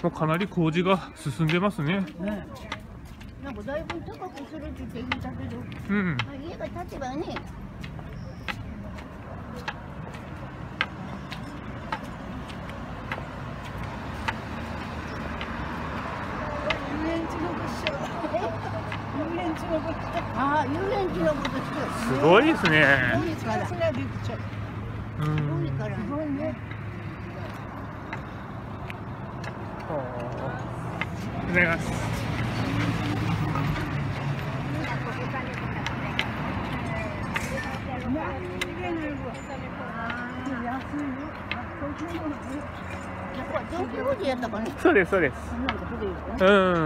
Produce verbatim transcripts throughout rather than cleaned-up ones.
もうかなり工事が進んでますね。 ね、なんかだいぶ高くするって言ってたけど、 うん。 家が建てばね。遊園地の物証。遊園地の物証。ああ、遊園地の物証。 すごいですね。 多いから。 うん。 多いから。すごいね。 おはようございます。そうですそうです。うん。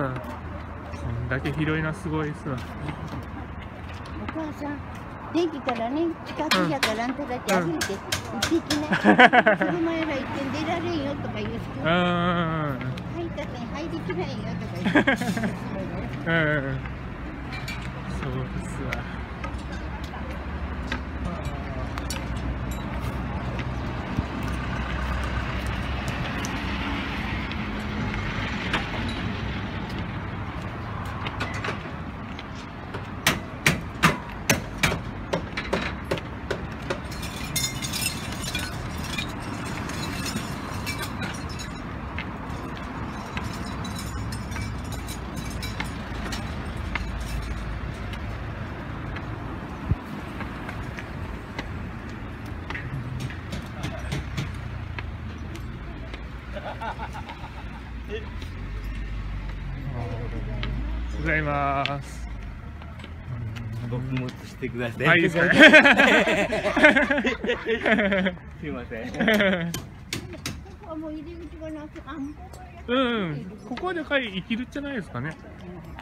こんだけ広いのはすごいですわ。 お母さん、電気からね、近くやからあんただけ歩いて、行ってきな。車やら行って出られんよとか言う人。 うん。 入ったって入りきないよとか言う人。 うん。そうですわ。ございます。 僕も映してください。 はい、いいですか。 すいません。 ここはもう入り口がなく、あ、 うん、ここでかい生きるじゃないですかね。